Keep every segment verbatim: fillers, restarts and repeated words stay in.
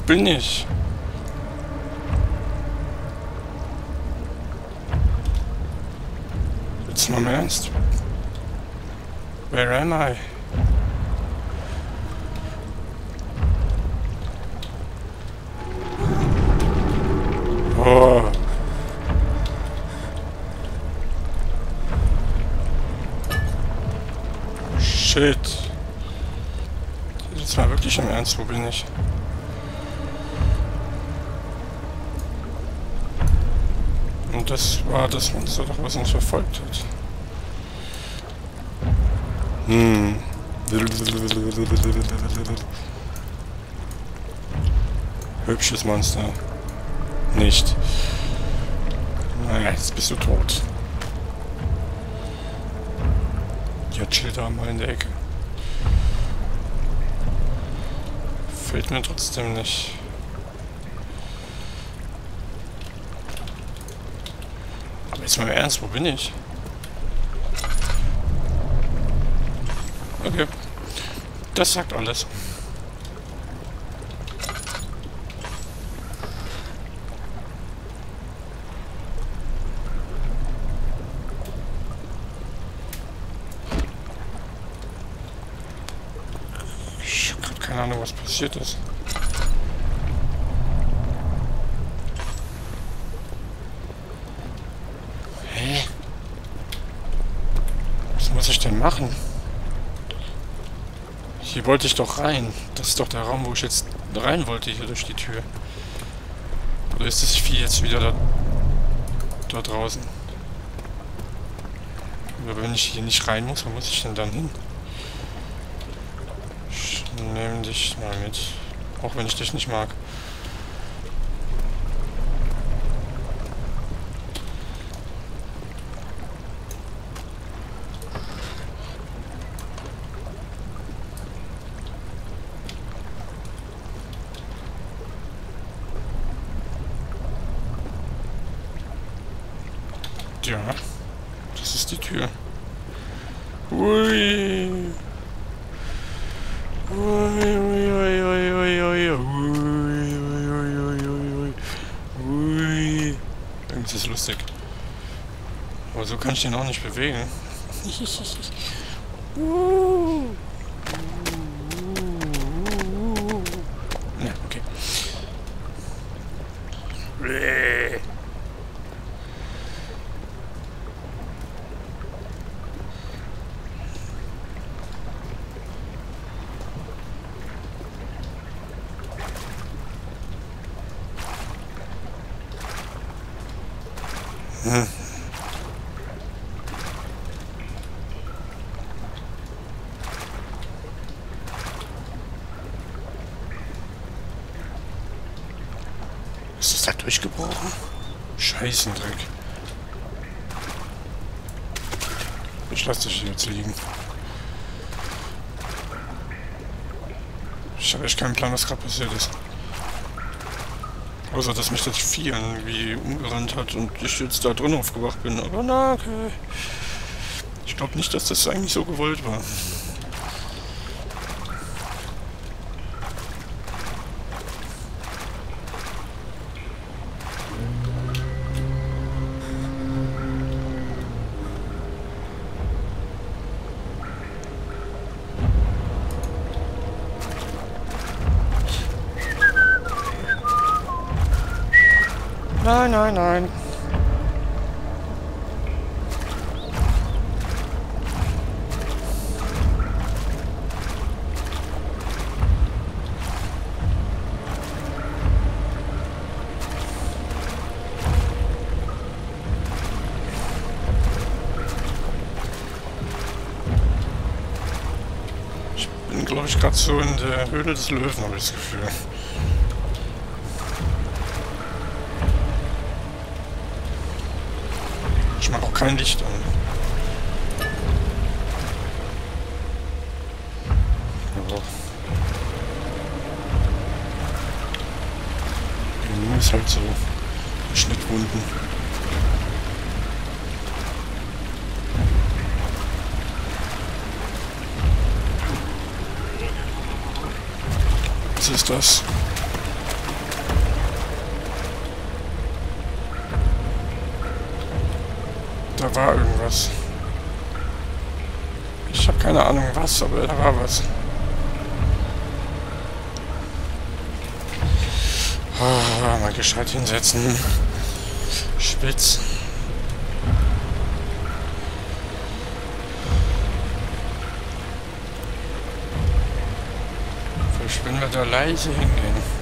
bin ich? Jetzt mal im Ernst. Where am I? Oh. Shit. Jetzt mal wirklich im Ernst, wo bin ich? Und das war das Monster doch, was uns verfolgt hat. Hm. Hübsches Monster. Nicht. Naja, jetzt bist du tot. Ja, chill da mal in der Ecke. Fällt mir trotzdem nicht. Aber jetzt mal im Ernst, wo bin ich? Okay. Das sagt alles. Ich habe gerade keine Ahnung, was passiert ist. Hä? Was muss ich denn machen? Hier wollte ich doch rein. Das ist doch der Raum, wo ich jetzt rein wollte, hier durch die Tür. Oder ist das Vieh jetzt wieder da, da draußen? Aber wenn ich hier nicht rein muss, wo muss ich denn dann hin? Ich nehme dich mal mit. Auch wenn ich dich nicht mag. Ja, das ist die Tür. Ui. Ui, ui, ui, ui, ui, ui, ui, ui, ui, ui, ui. Irgendwie ist das lustig. Aber so kann ich den auch nicht bewegen. Ja, okay. Hm. Ist das da durchgebrochen? Scheißendreck. Ich lasse dich jetzt liegen. Ich habe echt keinen Plan, was gerade passiert ist. Außer, dass mich das Vieh irgendwie umgerannt hat und ich jetzt da drin aufgewacht bin. Aber na, okay. Ich glaube nicht, dass das eigentlich so gewollt war. Nein, nein, nein. Ich bin, glaube ich, gerade so in der Höhle des Löwen, habe ich das Gefühl. Ich mache auch kein Licht an. Aber irgendwie ist halt so Schnittwunden. Was ist das? Da war irgendwas. Ich habe keine Ahnung was, aber da war was. Oh, mal gescheit hinsetzen. Spitz. Vielleicht wenn wir da leise hingehen.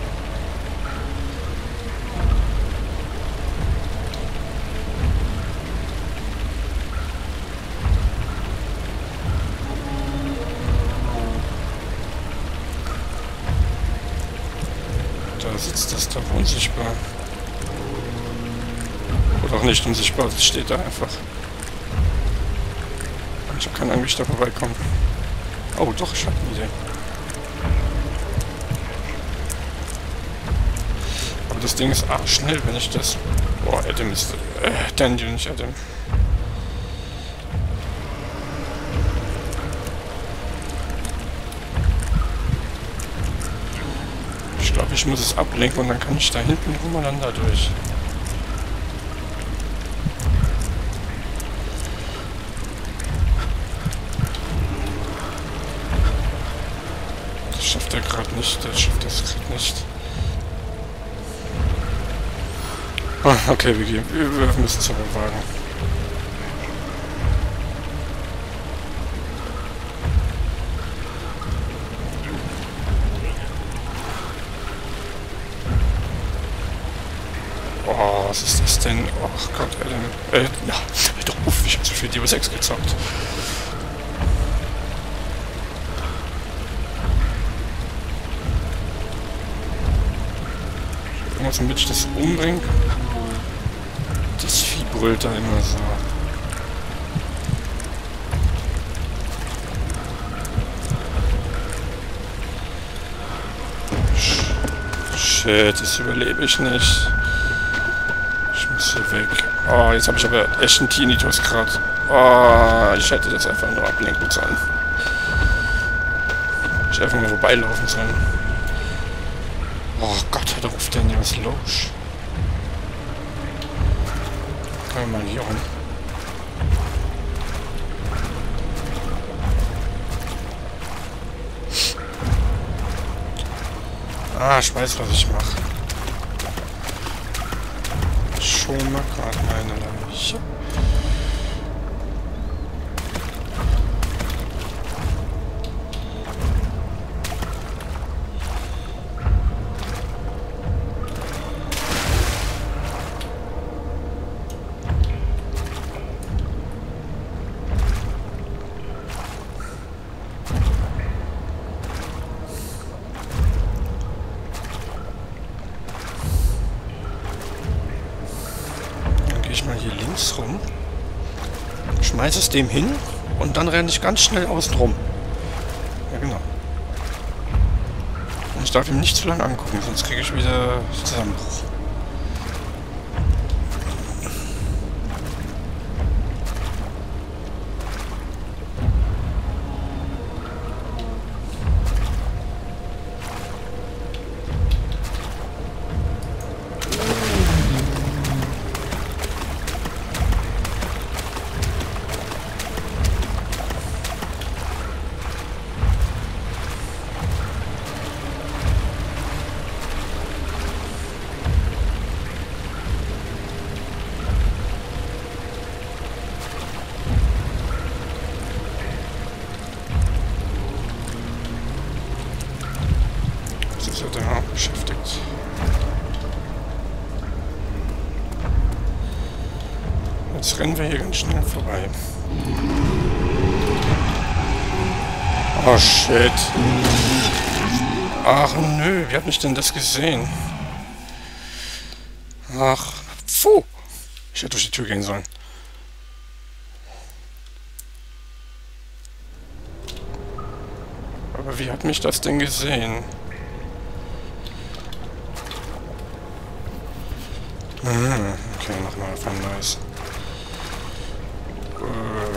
Da sitzt das da unsichtbar. Oder auch nicht unsichtbar, das steht da einfach. Ich kann eigentlich da vorbeikommen. Oh doch, ich habe eine Idee. Aber das Ding ist arschschnell, wenn ich das... Boah, Adam ist... Äh, Daniel, nicht Adam. Ich glaube, ich muss es ablenken und dann kann ich da hinten umeinander durch. Das schafft er gerade nicht, das schafft das gerade nicht. Ah, okay, wir, gehen, wir, wir müssen es aber wagen. Oh, was ist das denn? Oh Gott, Adam. Äh, na, doch, uff, ich hab zu viel Deus Ex gezockt. Irgendwas, damit ich das umbringe. Das Vieh brüllt da immer so. Shit, das überlebe ich nicht. Ich muss hier weg. Oh, jetzt habe ich aber echt einen Tinnitus gerade. Oh, ich hätte das einfach nur ablenken sollen. Ich hätte einfach mal vorbeilaufen sollen. Oh Gott, hör auf denn, was ist los? Können wir mal hier rum. Ah, ich weiß, was ich mache. Schon mal gerade meine Leiche. Mal hier links rum, schmeiße es dem hin und dann renne ich ganz schnell außen rum. Ja, genau. Und ich darf ihm nicht zu lange angucken, sonst kriege ich wieder Zusammenbruch. Da beschäftigt. Jetzt rennen wir hier ganz schnell vorbei. Oh shit. Ach nö, wie hat mich denn das gesehen? Ach, puh. Ich hätte durch die Tür gehen sollen. Aber wie hat mich das denn gesehen? Okay, mach mal einfach nice. Äh.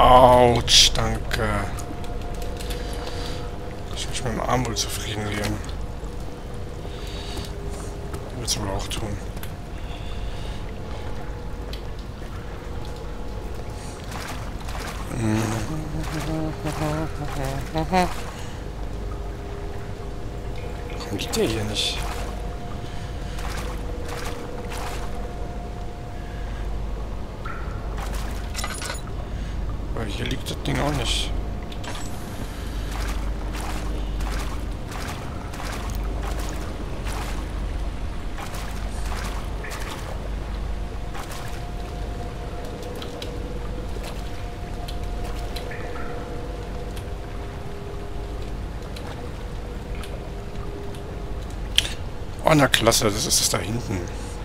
Autsch, danke. Ich muss mit dem Arm wohl zufrieden geben. Willst du wohl auch tun. Warum liegt der hier nicht? Weil hier liegt das Ding auch nicht. Oh, na klasse, das ist es da hinten.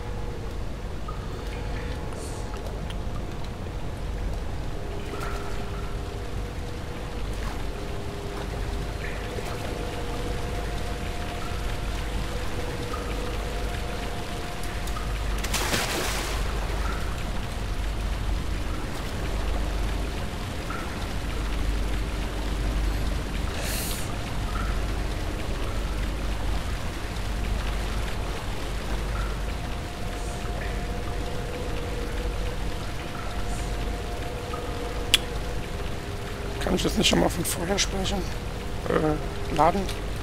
Kann ich das nicht schon mal von vorher speichern? Äh, laden?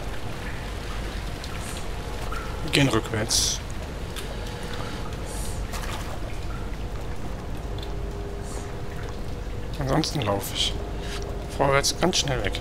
Wir gehen rückwärts. Ansonsten laufe ich. Vorwärts ganz schnell weg.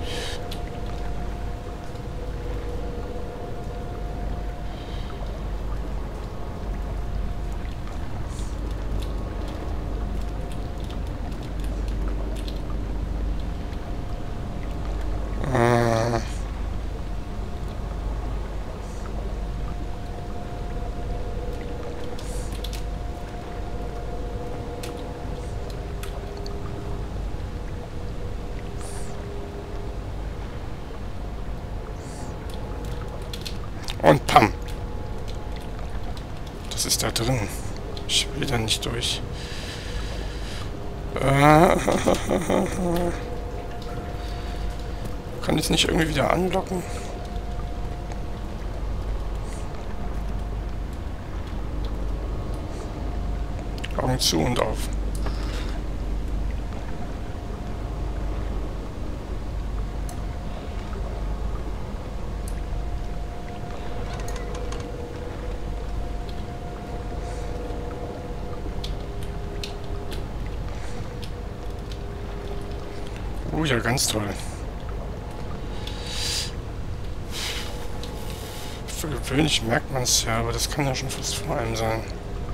Und pam. Das ist da drin. Ich will da nicht durch. Äh, kann ich es nicht irgendwie wieder anlocken? Augen zu und auf. Oh ja, ganz toll. Für gewöhnlich merkt man es ja, aber das kann ja schon fast vor einem sein.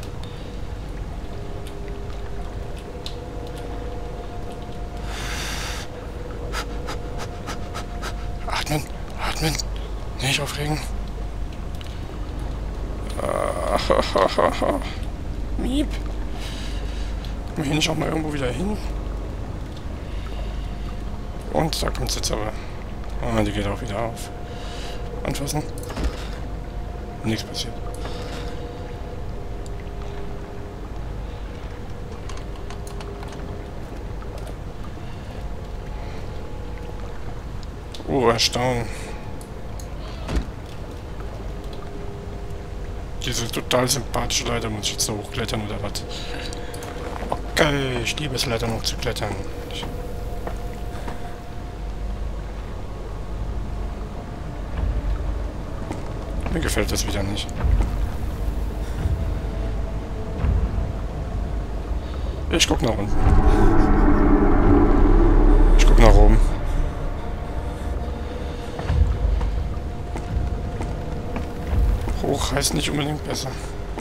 Atmen, atmen, nicht aufregen. Miep. Kommen wir hier nicht auch mal irgendwo wieder hin? Und da kommt es jetzt aber. Ah, die geht auch wieder auf. Anfassen. Nichts passiert. Oh, Erstaunen. Diese total sympathische Leiter muss ich jetzt so hochklettern oder was? Okay, ich liebe es Leitern hochzuklettern. Ich Mir gefällt das wieder nicht. Ich guck nach unten. Ich guck nach oben. Hoch heißt nicht unbedingt besser.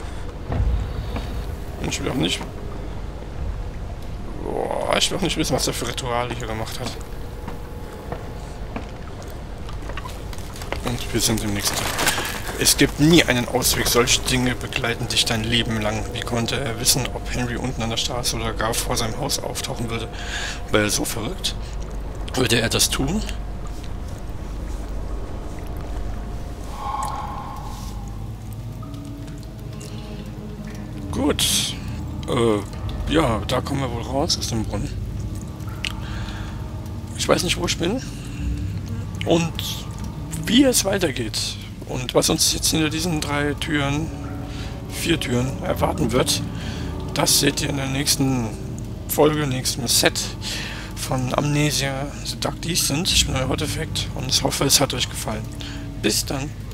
Und ich will auch nicht... Boah, ich will auch nicht wissen, was der für Rituale hier gemacht hat. Und wir sind im nächsten Teil. Es gibt nie einen Ausweg. Solche Dinge begleiten dich dein Leben lang. Wie konnte er wissen, ob Henry unten an der Straße oder gar vor seinem Haus auftauchen würde? War er so verrückt? Würde er das tun? Gut. Äh, ja, da kommen wir wohl raus aus dem Brunnen. Ich weiß nicht, wo ich bin und wie es weitergeht und was uns jetzt hinter diesen drei Türen, vier Türen erwarten wird. Das seht ihr in der nächsten Folge, nächsten Set von Amnesia: The Dark Descent. Ich bin euer Hot Effect und ich hoffe, es hat euch gefallen. Bis dann.